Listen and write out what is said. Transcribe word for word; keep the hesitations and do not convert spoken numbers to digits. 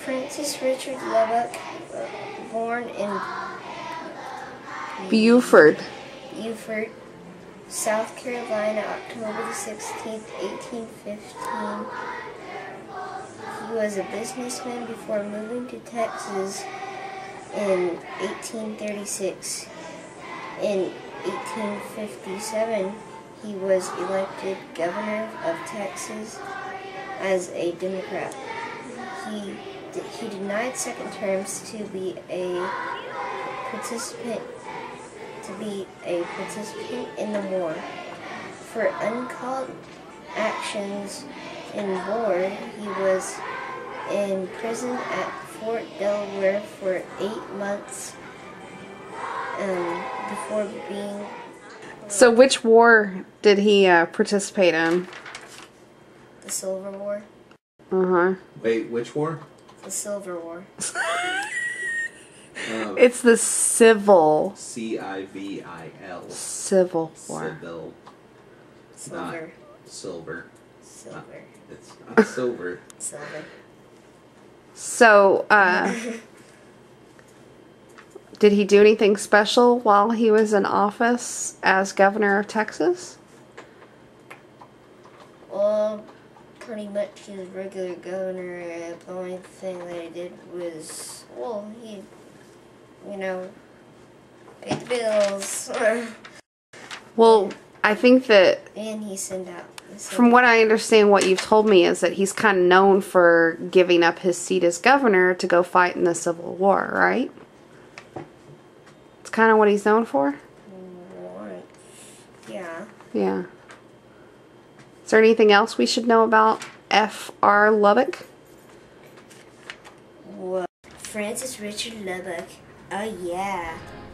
Francis Richard Lubbock, uh, born in Beaufort. Beaufort, South Carolina, October the sixteenth, eighteen fifteen. He was a businessman before moving to Texas in eighteen thirty-six. In eighteen fifty-seven, he was elected governor of Texas as a Democrat. He he denied second terms to be a participant to be a participant in the war. For uncalled actions in war, he was in prison at Fort Delaware for eight months um, before being... So which war did he uh, participate in? The Silver War. Uh-huh. Wait, which war? The Silver War. Um, It's the Civil. C I V I L. Civil War. Civil. Silver. Not silver. Silver. Not, it's not silver. Silver. So, uh, did he do anything special while he was in office as governor of Texas? Well, pretty much he was regular governor. Uh, the only thing that he did was, well, he, you know, paid the bills. Well, I think that And he sent out. He sent from out- what I understand, what you've told me is that he's kind of known for giving up his seat as governor to go fight in the Civil War, right? It's kind of what he's known for? Warrant. Yeah. Yeah. Is there anything else we should know about F R Lubbock? What? Francis Richard Lubbock. Oh, yeah.